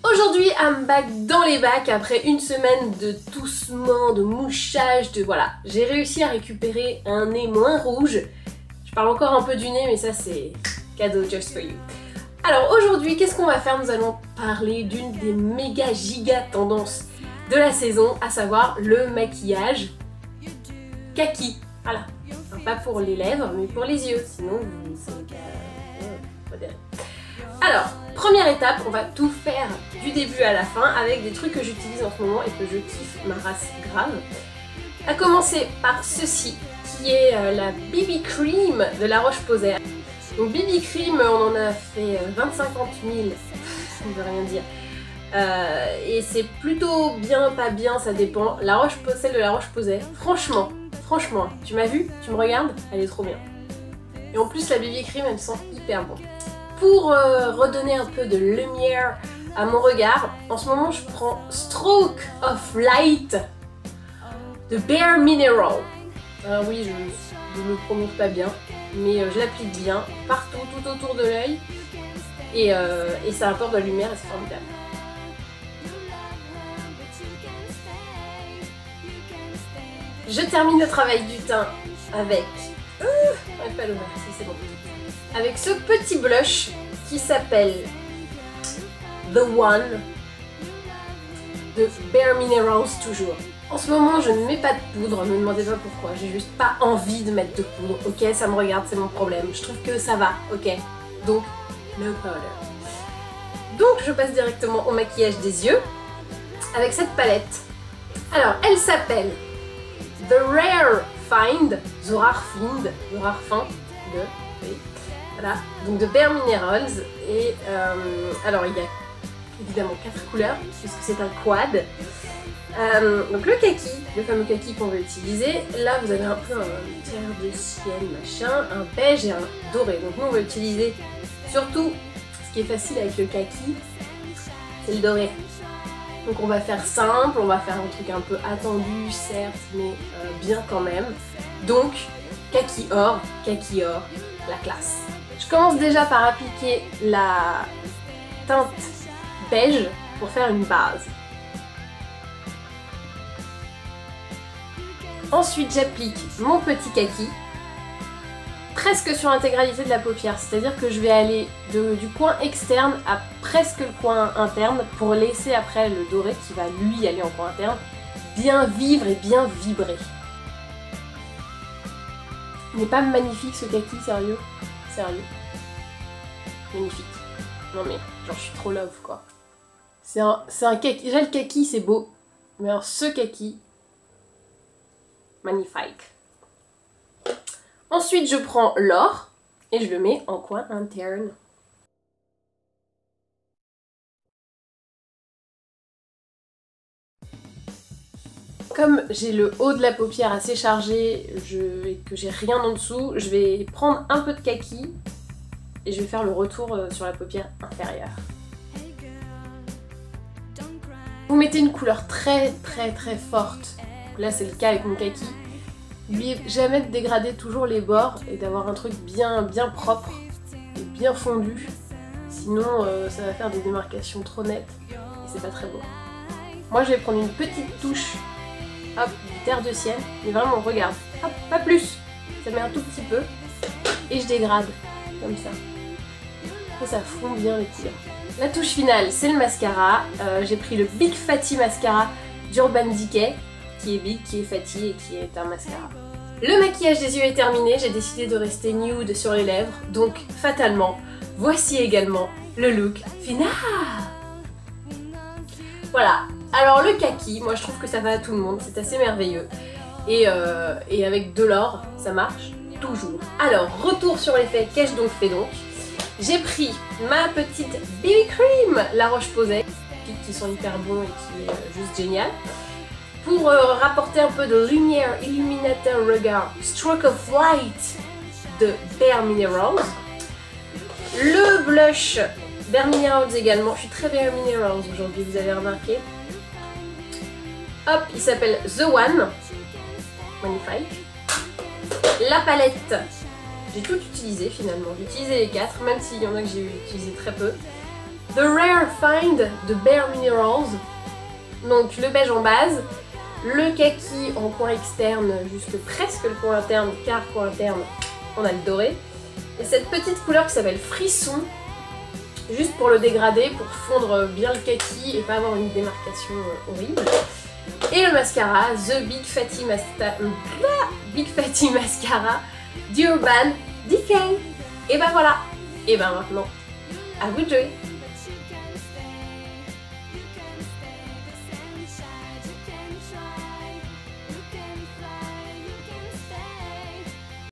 Aujourd'hui, I'm back dans les bacs après une semaine de toussement, de mouchage, de voilà. J'ai réussi à récupérer un nez moins rouge. Je parle encore un peu du nez, mais ça c'est cadeau just for you. Alors aujourd'hui, qu'est-ce qu'on va faire? Nous allons parler d'une des méga giga tendances de la saison, à savoir le maquillage kaki. Voilà. Enfin, pas pour les lèvres, mais pour les yeux. Sinon, c'est modéré. Alors, première étape, on va tout faire du début à la fin avec des trucs que j'utilise en ce moment et que je kiffe ma race grave. À commencer par ceci, qui est la BB Cream de La Roche-Posay. Donc BB Cream, on en a fait 20-50 000, ça ne veut rien dire. Et c'est plutôt bien, pas bien, ça dépend. Celle de La Roche-Posay, franchement, tu m'as vu? Tu me regardes? Elle est trop bien. Et en plus, la BB Cream, elle sent hyper bon. Pour redonner un peu de lumière à mon regard, en ce moment je prends Stroke of Light de Bare Mineral. Alors oui, je ne le prononce pas bien, mais je l'applique bien partout, tout autour de l'œil, et ça apporte de la lumière et c'est formidable. Je termine le travail du teint avec... pas le merci, c'est bon. Avec ce petit blush qui s'appelle The One de Bare Minerals toujours. En ce moment, je ne mets pas de poudre, ne me demandez pas pourquoi, j'ai juste pas envie de mettre de poudre. Ok, ça me regarde, c'est mon problème. Je trouve que ça va, ok. Donc, no powder. Donc, je passe directement au maquillage des yeux avec cette palette. Alors, elle s'appelle The Rare Find, The Rare Find de... Oui. Voilà, donc de Bare Minerals, et alors il y a évidemment 4 couleurs puisque c'est un quad. Donc le kaki, le fameux kaki qu'on va utiliser, là vous avez un peu un terre de ciel machin, un beige et un doré. Donc nous on va utiliser surtout ce qui est facile avec le kaki, c'est le doré. Donc on va faire simple, on va faire un truc un peu attendu certes, mais bien quand même. Donc kaki or, la classe. Je commence déjà par appliquer la teinte beige pour faire une base. Ensuite j'applique mon petit kaki presque sur l'intégralité de la paupière, c'est-à-dire que je vais aller du coin externe à presque le coin interne pour laisser après le doré qui va lui aller en coin interne bien vivre et bien vibrer. Il n'est pas magnifique ce kaki, sérieux? Sérieux. Magnifique. Non mais, genre je suis trop love quoi. C'est un kaki. Déjà le kaki c'est beau. Mais alors ce kaki, magnifique. Ensuite je prends l'or et je le mets en coin interne. Comme j'ai le haut de la paupière assez chargé et que j'ai rien en dessous, je vais prendre un peu de kaki et je vais faire le retour sur la paupière inférieure. Vous mettez une couleur très forte. Là c'est le cas avec mon kaki. N'oubliez jamais de dégrader toujours les bords et d'avoir un truc bien propre et bien fondu. Sinon ça va faire des démarcations trop nettes et c'est pas très beau. Moi je vais prendre une petite touche, hop, du terre de ciel, mais vraiment regarde, hop, pas plus, ça met un tout petit peu et je dégrade comme ça. Et ça fond bien les couleurs. La touche finale c'est le mascara, j'ai pris le Big Fatty Mascara d'Urban Decay, qui est big, qui est fatty et qui est un mascara. Le maquillage des yeux est terminé, j'ai décidé de rester nude sur les lèvres, donc fatalement, voici également le look final. Voilà, alors le kaki, moi je trouve que ça va à tout le monde, c'est assez merveilleux. Et avec de l'or, ça marche toujours. Alors, retour sur les faits, qu'ai-je donc fait donc? J'ai pris ma petite BB Cream La Roche-Posay, qui sont hyper bons et qui est juste génial. Pour rapporter un peu de lumière, illuminateur regard, Stroke of Light de Bare Minerals. Le blush Bare Minerals également, je suis très Bare Minerals aujourd'hui, vous avez remarqué. Hop, il s'appelle The One, magnifique. La palette, j'ai tout utilisé finalement, j'ai utilisé les 4, même s'il y en a que j'ai utilisé très peu. The Rare Find de Bare Minerals, donc le beige en base, le kaki en coin externe jusque presque le coin interne, car coin interne on a le doré, et cette petite couleur qui s'appelle Frisson, juste pour le dégrader, pour fondre bien le kaki et pas avoir une démarcation horrible. Et le mascara, The Big Fatty Mascara d'Urban Decay. Et ben voilà, et ben maintenant, à vous de jouer.